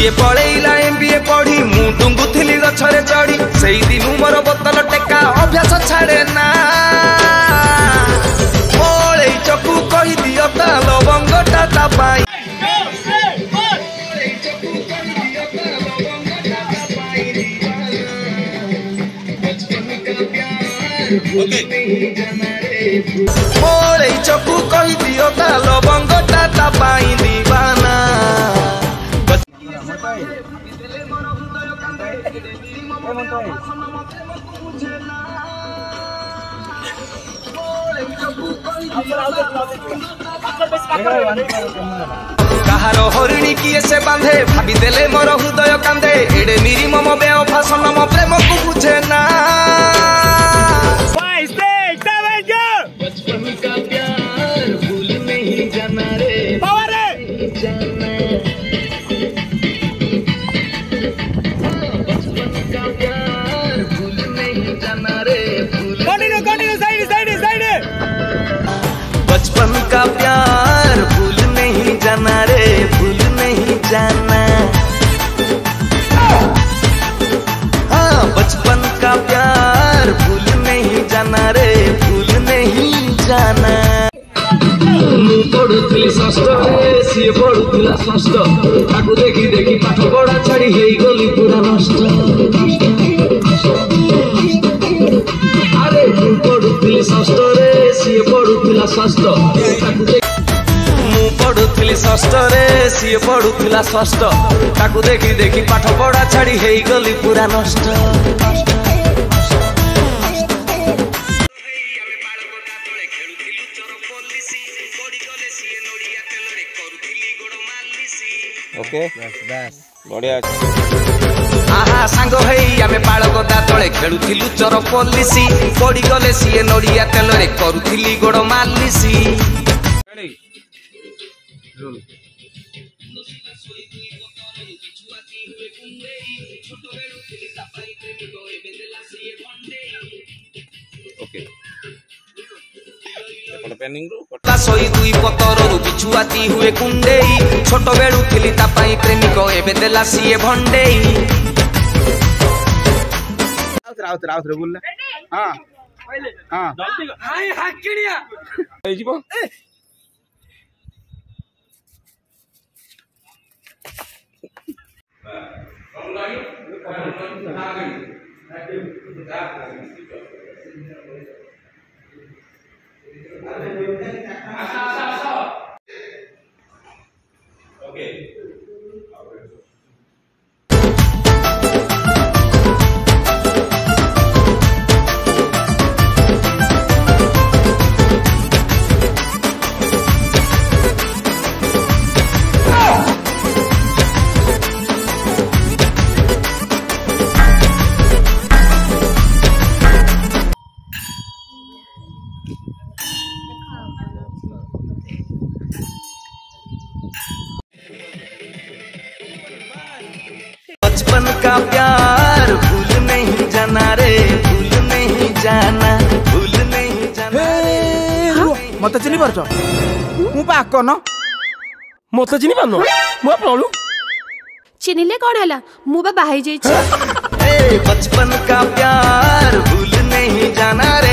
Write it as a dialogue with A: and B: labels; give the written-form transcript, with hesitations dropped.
A: CA पढ़ेला MBA पढ़ी मु डुंगुथिली गछरे चढ़ी सेई दिनु मोर बोतल टेका अभ्यास छाड़े ना पड़े चकु कहि दियो ता लवंगटा ता पाई पड़े चकु कहि दियो ता लवंगटा ता पाई दीवाना कहारो हरिणी किए से बांधे भाभी देले मोर हृदय कांदे एडे मिरी मम बेवफा सनम प्रेम को बुझे ना बचपन का प्यार भूल नहीं जाना रे जाना बचपन का प्यार भूल नहीं जाना रे कंटिन्यू साइड बचपन का प्यार भूल नहीं जाना रे भूल नहीं जाना हाँ बचपन का प्यार भूल नहीं जाना रे भूल नहीं जाना पढ़ुली षष्ठ सी पढ़ुला षष्ठ ताकू देखी देखी पाठ पढ़ा छाड़ी हे गली पूरा नष्ट अरे पढ़ुली षष्ठ रे सी पढ़ुला षष्ठ पढ़ुली षष्ठ रे सी पढ़ुला षष्ठ ताकू देखी देखी पाठ पढ़ा छाड़ी हे गली पूरा नष्ट ओके बस बढ़िया आहा सांग हेई आमे बाळक दातळे खेलुथिलु चर पलिसी पड़ी गले सीए नड़िया तेल रे करूथिली गोड़ मालिसी ओके सोई दुई पतर बिछुआती हुए कुंडेई छोट बेड़ू थिली ता पाई प्रेमिक एबे देला सीए भंडेई राउत रे बोलना हां हां जल्दी हाय हाकिड़िया ए जीवो Okay. बचपन का प्यार भूल नहीं जाना रे भूल नहीं जाना भूल नहीं जाना
B: मत चिनी पारछ मु पा कोन मत चिनी पानो मु आपलु
C: चिनिले कोन हला मु बा बाहाई जाई छी
A: ए बचपन का प्यार भूल नहीं जाना रे